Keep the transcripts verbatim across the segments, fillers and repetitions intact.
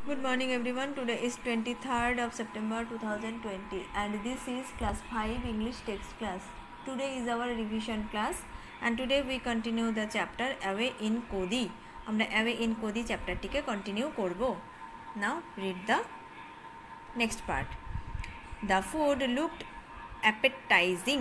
Good morning everyone. Today is twenty-third of September two thousand twenty and this is class five English text class. Today is our revision class and today we continue the chapter Away in Kodi. আমরা Away in Kodi চ্যাপ্টারটিকে continue করব. Now read the next part. The food looked appetizing.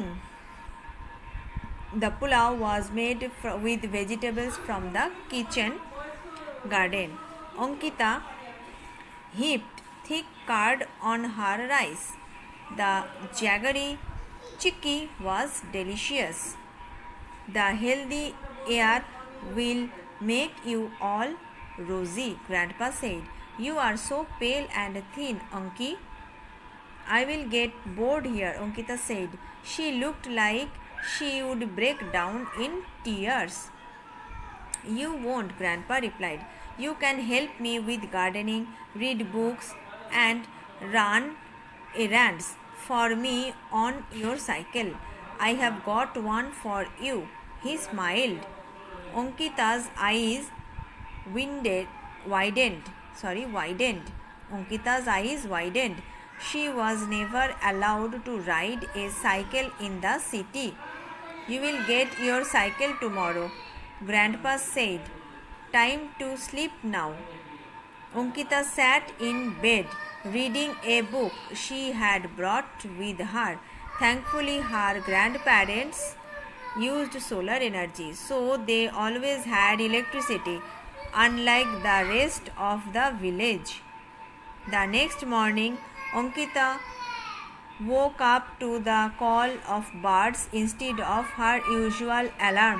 The pulao was made with vegetables from the kitchen garden. Ankita heaped thick curd on her rice. The jaggery chicky was delicious. The healthy air will make you all rosy, Grandpa said. You are so pale and thin, Anki. I will get bored here, Ankita said. She looked like she would break down in tears. You won't, Grandpa replied. You can help me with gardening, read books and run errands for me on your cycle. I have got one for you. He smiled. Ankita's eyes winded, widened. Sorry, widened. Ankita's eyes widened. She was never allowed to ride a cycle in the city. You will get your cycle tomorrow, Grandpa said. Time to sleep now. Ankita sat in bed reading a book she had brought with her. Thankfully, her grandparents used solar energy, so they always had electricity, unlike the rest of the village. The next morning, Ankita woke up to the call of birds instead of her usual alarm.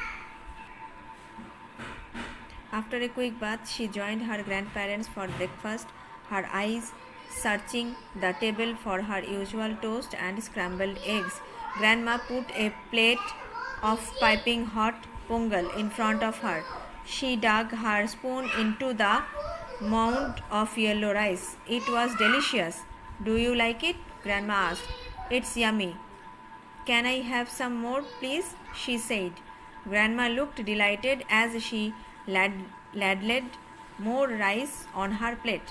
After a quick bath, she joined her grandparents for breakfast, her eyes searching the table for her usual toast and scrambled eggs. Grandma put a plate of piping hot pongal in front of her. She dug her spoon into the mound of yellow rice. It was delicious. Do you like it? Grandma asked. It's yummy. Can I have some more, please? She said. Grandma looked delighted as she lad- ladled more rice on her plate.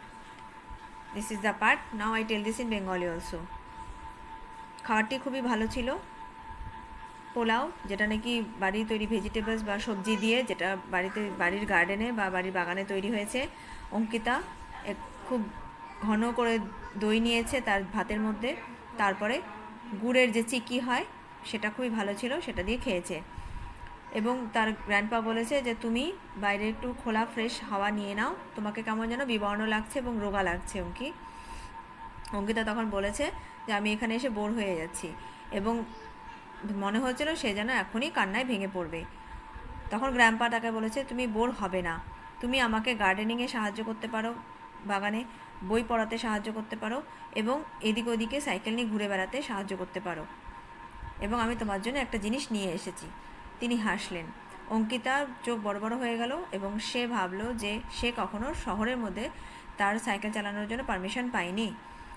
This is the part. Now I tell this in Bengali also. খাবারটি খুবই ভালো ছিল। পোলাও, যেটা নাকি বাড়ির তৈরি vegetables বা সবজি দিয়ে, যেটা বাড়িতে বাড়ির গার্ডেনে বা বাড়ির বাগানে তৈরি হয়েছে। অঙ্কিতা খুব ঘন করে দই নিয়েছে তার ভাতের মধ্যে, তারপরে গুড়ের যে চিকি হয় সেটা খুবই ভালো ছিল, সেটা দিয়ে খেয়েছে। এবং তার গ্র্যান্ডপা বলেছে যে তুমি বাইরে একটু খোলা ফ্রেশ হাওয়া নিয়ে নাও, তোমাকে কেমন যেন বিবর্ণ লাগছে এবং রোগা লাগছে অঙ্কি। অঙ্কিতা তখন বলেছে যে আমি এখানে এসে বোর হয়ে যাচ্ছি এবং মনে হচ্ছিল সে যেন এখনই কান্নায় ভেঙে পড়বে। তখন গ্র্যান্ডপা তাকে বলেছে তুমি বোর হবে না, তুমি আমাকে গার্ডেনিংয়ে সাহায্য করতে পারো, বাগানে বই পড়াতে সাহায্য করতে পারো এবং এদিক ওদিকে সাইকেল নিয়ে ঘুরে বেড়াতে সাহায্য করতে পারো, এবং আমি তোমার জন্য একটা জিনিস নিয়ে এসেছি। তিনি হাসলেন। অঙ্কিতার চোখ বড় বড় হয়ে গেল এবং সে ভাবল যে সে কখনো শহরের মধ্যে তার সাইকেল চালানোর জন্য পারমিশন পায়নি।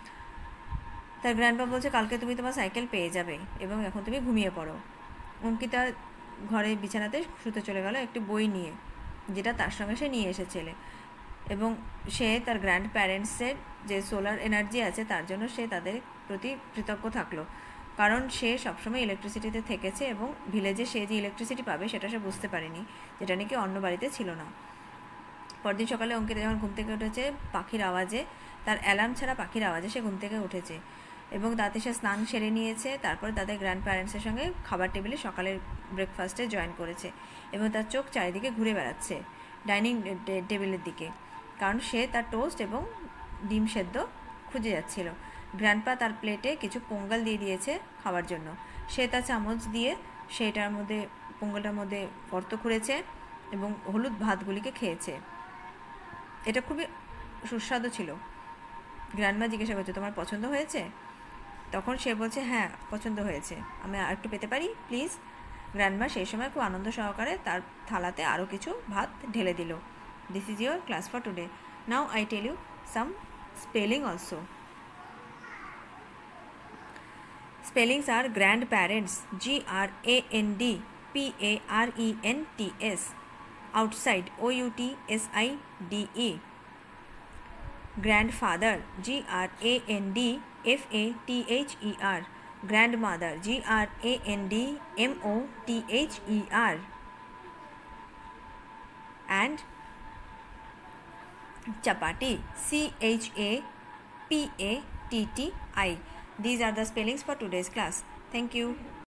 তার গ্র্যান্ডপা বলছে কালকে তুমি তোমার সাইকেল পেয়ে যাবে এবং এখন তুমি ঘুমিয়ে পড়ো। অঙ্কিতা ঘরে বিছানাতে শুতে চলে গেল একটি বই নিয়ে, যেটা তার সঙ্গে সে নিয়ে এসেছিলে, এবং সে তার গ্র্যান্ড প্যারেন্টসের যে সোলার এনার্জি আছে তার জন্য সে তাদের প্রতি কৃতজ্ঞ থাকলো, কারণ সে সবসময় ইলেকট্রিসিটিতে থেকেছে এবং ভিলেজে সে যে ইলেকট্রিসিটি পাবে সেটা সে বুঝতে পারেনি, যেটা নাকি অন্য বাড়িতে ছিল না। পরদিন সকালে অঙ্কিতা যখন ঘুম থেকে উঠেছে পাখির আওয়াজে, তার অ্যালার্ম ছাড়া পাখির আওয়াজে সে ঘুম থেকে উঠেছে এবং তাতে সে স্নান সেরে নিয়েছে। তারপরে তাদের গ্র্যান্ড প্যারেন্টসের সঙ্গে খাবার টেবিলে সকালের ব্রেকফাস্টে জয়েন করেছে এবং তার চোখ চারিদিকে ঘুরে বেড়াচ্ছে ডাইনিং টেবিলের দিকে, কারণ সে তার টোস্ট এবং ডিম সেদ্ধ খুঁজে যাচ্ছিল। গ্র্যান্ডপা তার প্লেটে কিছু পোঙ্গল দিয়ে দিয়েছে খাওয়ার জন্য। সে তার চামচ দিয়ে সেটার মধ্যে পোঙ্গলটার মধ্যে গর্ত খুঁড়েছে এবং হলুদ ভাতগুলিকে খেয়েছে। এটা খুবই সুস্বাদু ছিল। গ্র্যান্ডমা জিজ্ঞাসা করছে তোমার পছন্দ হয়েছে? তখন সে বলছে হ্যাঁ পছন্দ হয়েছে, আমি আর একটু পেতে পারি প্লিজ? গ্র্যান্ডমা সেই সময় খুব আনন্দ সহকারে তার থালাতে আরও কিছু ভাত ঢেলে দিল। This is your class for today. Now I tell you some spelling also. Spellings are grandparents, G R A N D P A R E N T S. Outside, O U T S I D E. Grandfather, G R A N D F A T H E R. Grandmother, G R A N D M O T H E R. And chapati, C H A P A T T I. These are the spellings for today's class. Thank you.